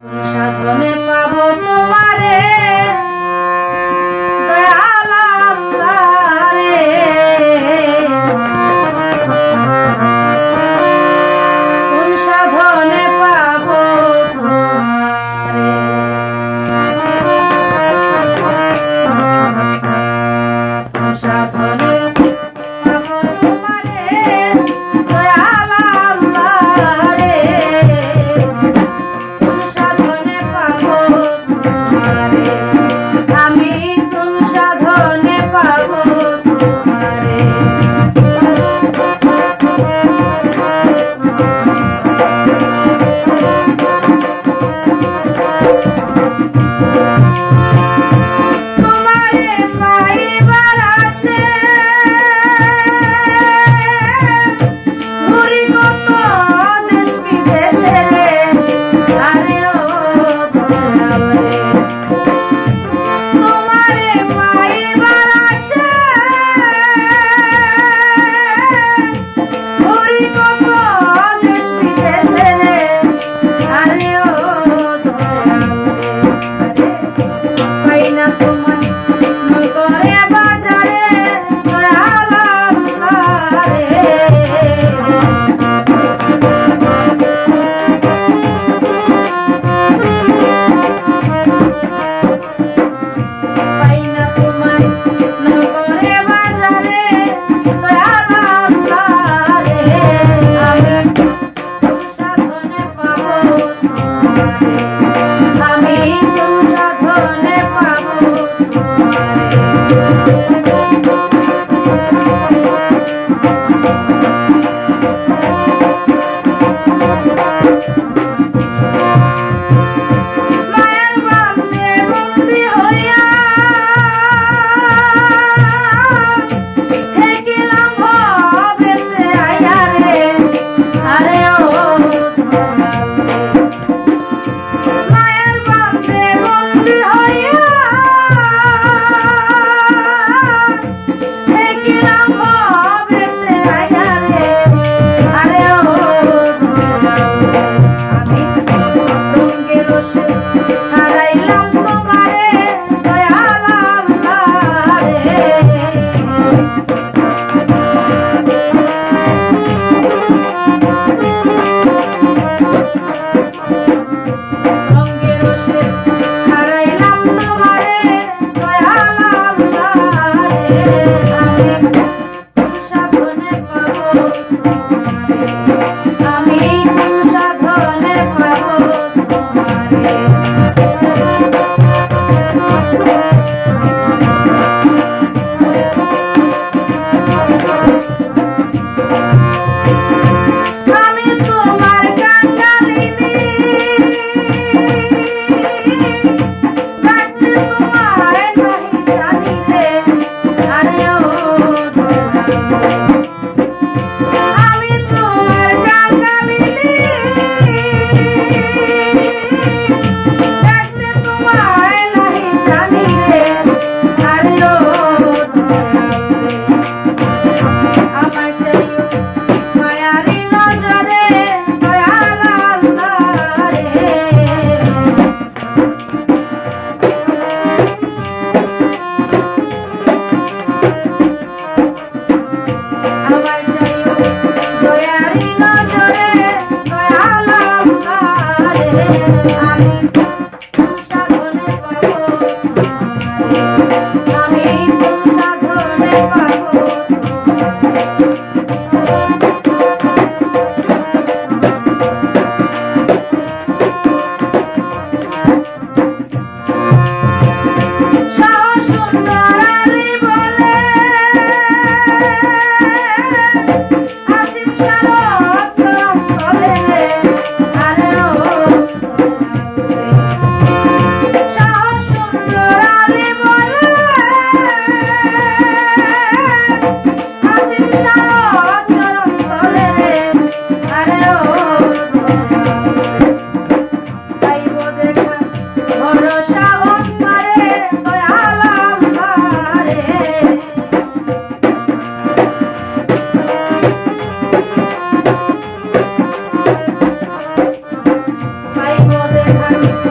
সাধনে পাবো তোমারে দয়াল আল্লাহ রে, কোন সাধনে পাবো তোমারে, কোন সাধনে পাবো তোমারে দয়াল আল্লাহ রে, কোন সাধনে পাবো তোমারে, আমি কোন সাধনে পাবো তোমারে। তোমারে পাইবার আশে ঘুরি কত দেশ বিদেশে রে, আরে ও দয়াল রে, তোমারে পাইবার আশে ঘুরি কত দেশ বিদেশে রে, আরে ও দয়াল রে, পাই না তোমায় নগরে বাজারে দয়াল আল্লাহ রে, পাই না তোমায় নগরে বাজারে দয়াল আল্লাহ রে, আমি কোন সাধনে পাবো তোমারে, আমি কোন সাধনে পাবো তোমারে। মায়ের বান্ধে বন্দি হইয়া থাকিলাম ভবেতে আইয়া রে, আরে ও দয়াল রে, মায়ের বান্ধে বন্দি হইয়া থাকিলাম ভবেতে আইয়া রে, আরে ও দয়াল রে, আমি রঙ্গের রসে হারাইলাম তোমারে দয়াল আল্লাহ রে, রঙ্গের রসে হারাইলাম তোমারে দয়াল আল্লাহ রে, আমি কোন সাধনে পাবো তোমারে, আমি কোন সাধনে পাবো তোমারে। আমি তোমার কাঙ্গালিনী ডাকতে তোমায় নাহি জানি রে, আরে ও দয়াল রে, আমি তোমার কাঙ্গালিনী ডাকতে তোমায় নাহি জানি রে, আরে ও দয়াল রে, আমায় চাইও মায়ারি নজরে দয়াল আল্লাহ রে, আমায় চাইও দয়ারি নজরে দয়াল আল্লাহ রে, আমি কোন সাধনে পাবো তোমারে, আমি কোন সাধনে পাবো তোমারে। সাহস সুন্দর আলী বলে আসিম শারদ চরণ তলে রে, আরে ও দয়াল রে, সাহস সুন্দর আলী বলে আসিম শারদ চরণ তলে রে, আরে ও দয়াল রে, পাইব দেখা ভরসা অন্তরে দয়াল আল্লাহ রে, পাইব দেখা পারো